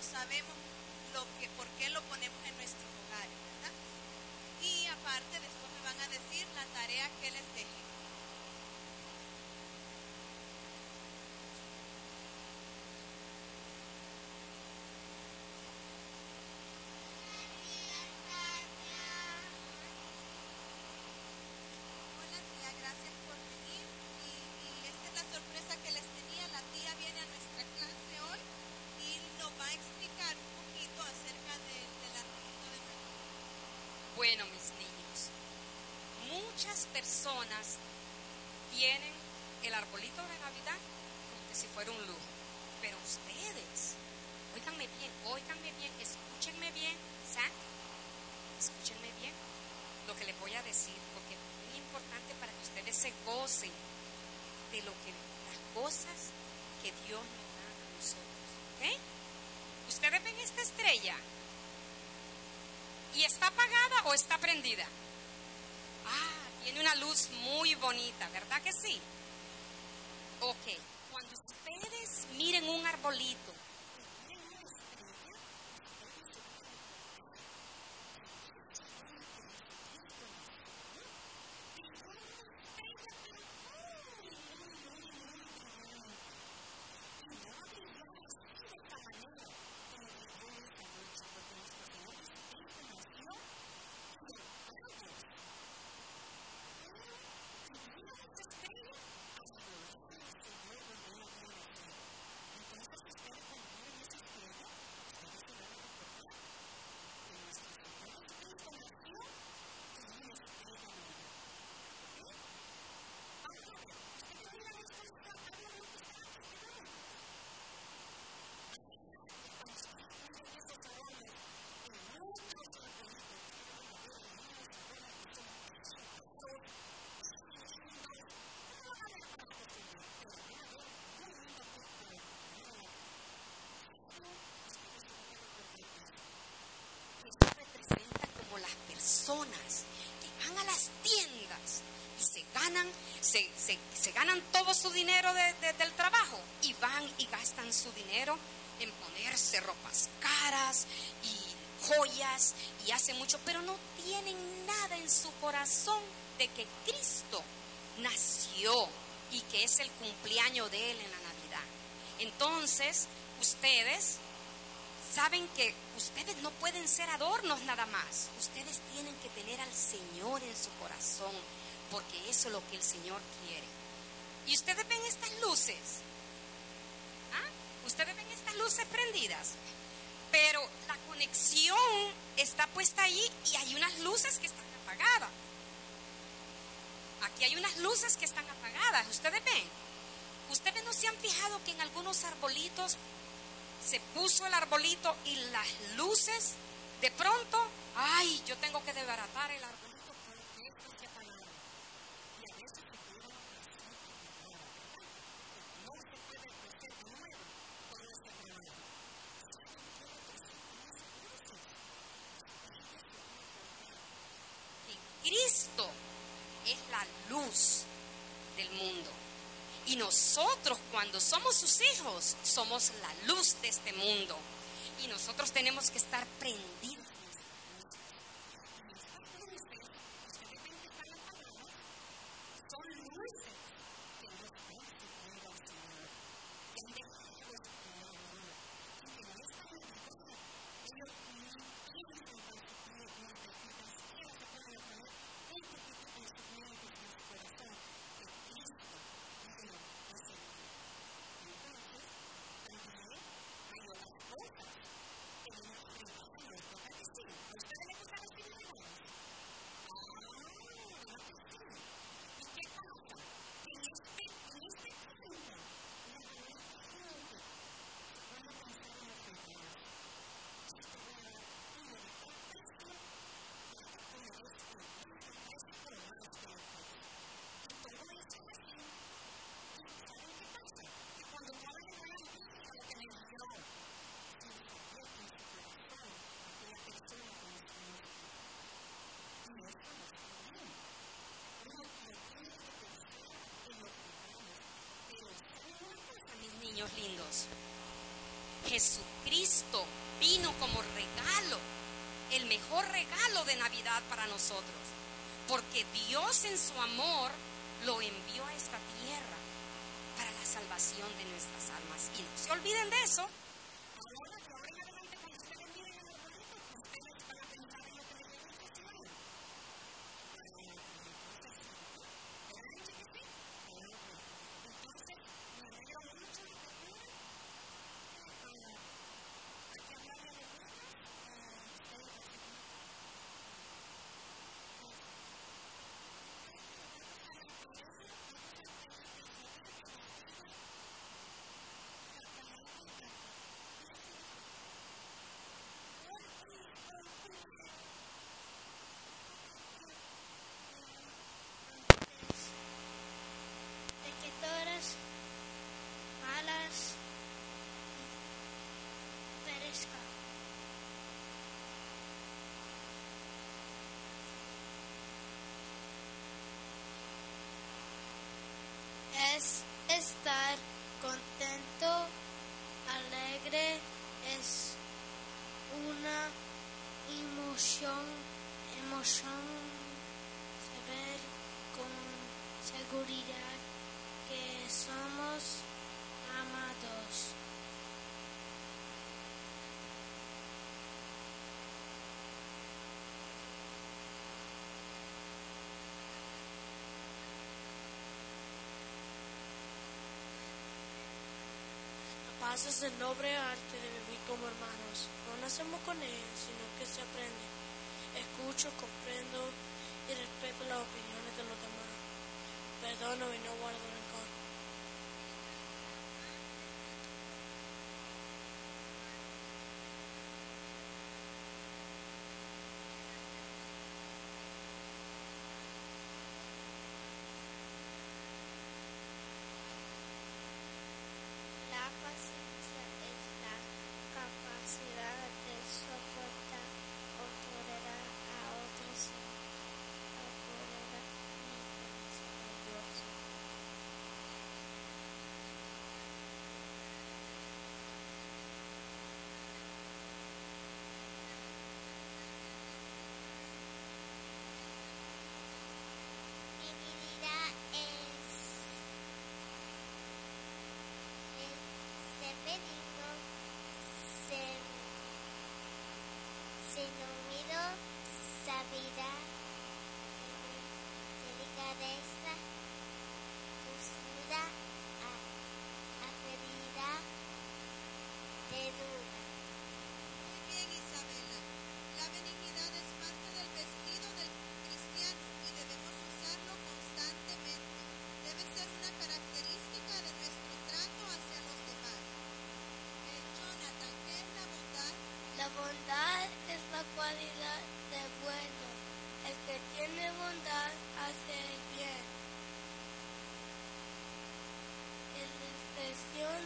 sabemos por qué lo ponemos en nuestros hogares, ¿verdad? Y aparte, después me van a decir la tarea que les deje. Hola tía, gracias por venir. Y esta es la sorpresa que les tenía. La tía viene a nuestra clase hoy y nos va a explicar un poquito acerca del arbolito de Navidad. Bueno, mis niños, muchas personas tienen el arbolito de Navidad como que si fuera un lujo, pero ustedes, óiganme bien, escúchenme bien, ¿saben? Escúchenme bien lo que les voy a decir, porque es muy importante para que ustedes se gocen de las cosas que Dios nos da a nosotros, ¿ok? ¿Ustedes ven esta estrella? ¿Y está apagada o está prendida? Ah, tiene una luz muy bonita, ¿verdad que sí? Ok, cuando ustedes miren un arbolito, personas que van a las tiendas y se ganan todo su dinero del trabajo y van y gastan su dinero en ponerse ropas caras y joyas y hacen mucho, pero no tienen nada en su corazón de que Cristo nació y que es el cumpleaños de Él en la Navidad. Entonces, ustedes saben que ustedes no pueden ser adornos nada más. Ustedes tienen que tener al Señor en su corazón, porque eso es lo que el Señor quiere. Y ustedes ven estas luces. ¿Ah? Ustedes ven estas luces prendidas. Pero la conexión está puesta ahí y hay unas luces que están apagadas. Aquí hay unas luces que están apagadas. ¿Ustedes ven? ¿Ustedes no se han fijado que en algunos arbolitos se puso el arbolito y las luces de pronto, ay, yo tengo que desbaratar el arbolito porque esto se apagó? Y a veces se puede no se puede hacer nuevo por ese problema. Que Cristo es la luz del mundo. Y nosotros, cuando somos sus hijos, somos la luz de este mundo. Y nosotros tenemos que estar prendidos. Son luces que nos ponen al Señor. Y han dejado su Señor. Y que no están en la vida. Ellos no quieren compartir con nosotros. Ni siquiera se pueden poner un poquito de sentimientos en su corazón. Que Cristo es el lindos. Jesucristo vino como regalo, el mejor regalo de Navidad para nosotros, porque Dios en su amor lo envió a esta tierra para la salvación de nuestras almas. Y no se olviden de eso. De que todas malas perezcan. Es estar contento, alegre, es una emoción, saber con seguridad que somos amados. La paz es el noble arte de vivir como hermanos. No nacemos con ella, sino que se aprende. Escucho, comprendo y respeto las opiniones de los demás. Perdono y no guardo rencor. La paciencia es la capacidad de soportar o tolerar a otros o tolerar misericordia. Divinidad es ser benigno, ser humilde, sabiduría, delicadeza, dulzura, afabilidad, ternura. Muy bien, Isabela. La benignidad es parte del vestido del cristiano y debemos usarlo constantemente. Debe ser una característica de nuestro trato hacia los demás. Jonathan, ¿qué es la bondad? La bondad es la cualidad de bueno. El que tiene bondad hace el bien. Es la expresión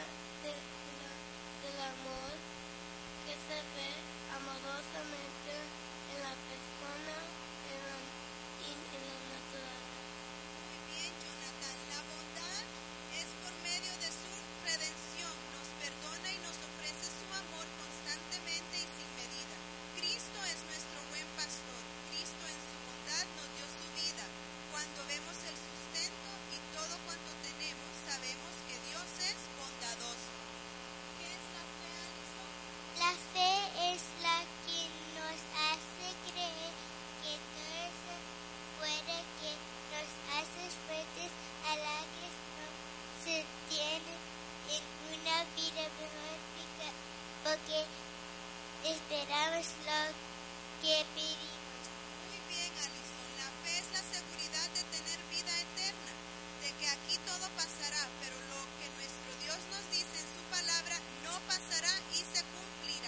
del amor que se ve amorosamente en la persona y en la naturaleza. Muy bien, Jonathan. La bondad es por medio de su redención. Nos perdona y nos ofrece su amor constantemente y sin medida. Cristo es nuestro buen pastor. Cristo en su bondad nos dio su vida. Cuando vemos el sustento y todo cuanto tenemos, sabemos que Dios es bondadoso. ¿Qué es la fe, Alison? La fe es la que nos hace creer que todo se puede, que nos hace fuertes a la que no se tiene en una vida mejor porque esperamos lo que pedimos. Muy bien, Alison. La fe es la seguridad de tener vida eterna, de que aquí todo pasará, pero lo que nuestro Dios nos dice en su palabra no pasará y se cumplirá.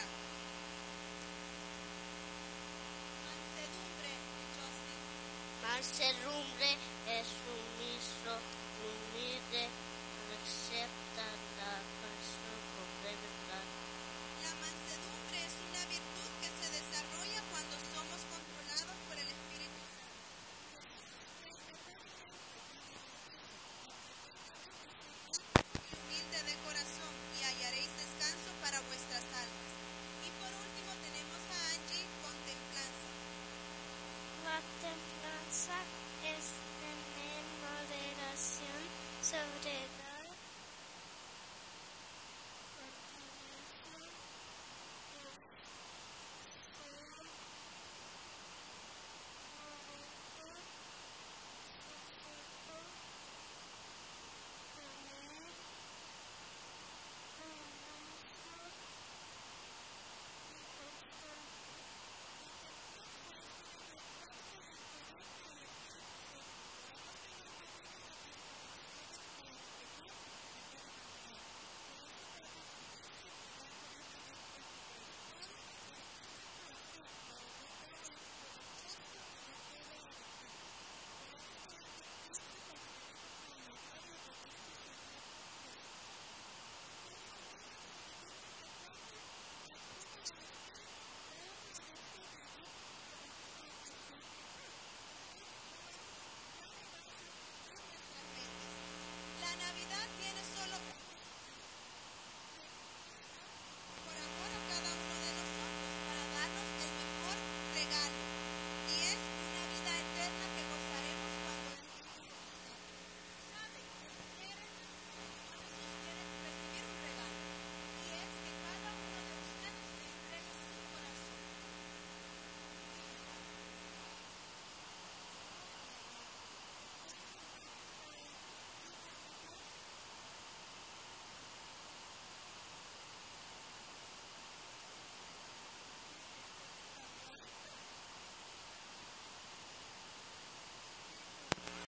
Mansedumbre, Justin. Mansedumbre es un